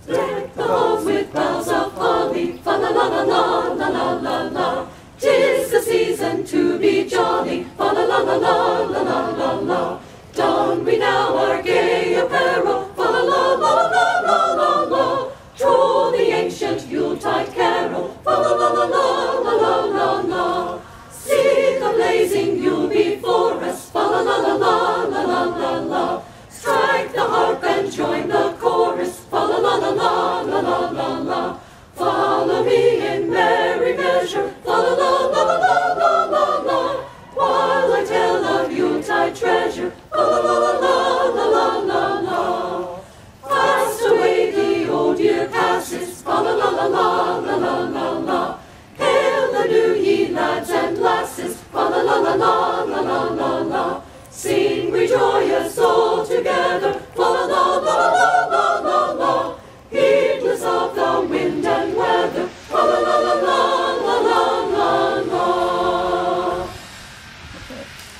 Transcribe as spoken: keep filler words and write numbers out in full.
Deck the halls with boughs of holly, fa la la la la la la la la. 'Tis the season to be jolly, fa la la la la la la la la. Don we now our gay apparel, fa la la la la la la la. Troll the ancient Yuletide carol, fa la la la la la la la la. See the blazing Yule before us, fa la la la la la la la la. Strike the harp and join the chorus, fa la la la la la la la la. Follow me in merry measure, fa la la la la la la la la. While I tell of Yuletide treasure, fa la la la la la la la la. Fast away the old year passes, fa la la la la la la la la. Hail the new ye lads and lasses, fa la la la la la la la la. Sing we joyous all together, fa la la la la la la la. Heedless of the wind and weather, fa la la la la la la la la.